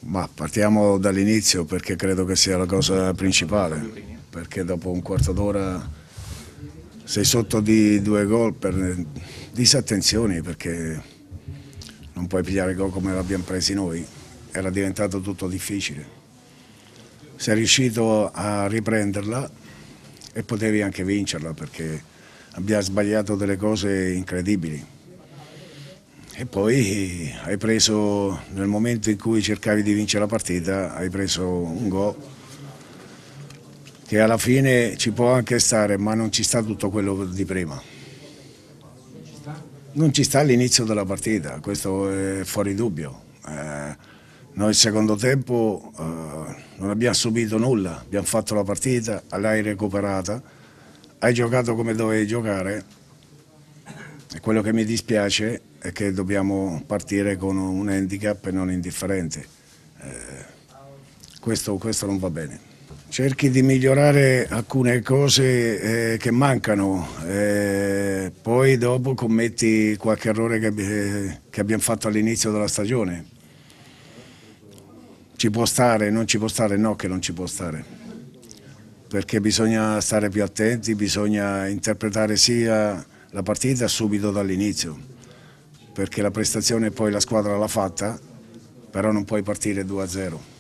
Ma partiamo dall'inizio perché credo che sia la cosa principale, perché dopo un quarto d'ora sei sotto di 2 gol per disattenzioni, perché non puoi pigliare gol come l'abbiamo presi noi, era diventato tutto difficile. Sei riuscito a riprenderla e potevi anche vincerla perché abbiamo sbagliato delle cose incredibili. E poi hai preso, nel momento in cui cercavi di vincere la partita, hai preso un gol che alla fine ci può anche stare, ma non ci sta tutto quello di prima. Non ci sta all'inizio della partita, questo è fuori dubbio. Noi il secondo tempo non abbiamo subito nulla, abbiamo fatto la partita, l'hai recuperata, hai giocato come dovevi giocare e quello che mi dispiace è che dobbiamo partire con un handicap e non indifferente. Questo non va bene. Cerchi di migliorare alcune cose che mancano, poi dopo commetti qualche errore che abbiamo fatto all'inizio della stagione. Ci può stare, non ci può stare, no che non ci può stare, perché bisogna stare più attenti, bisogna interpretare sia la partita subito dall'inizio, perché la prestazione poi la squadra l'ha fatta, però non puoi partire 2-0.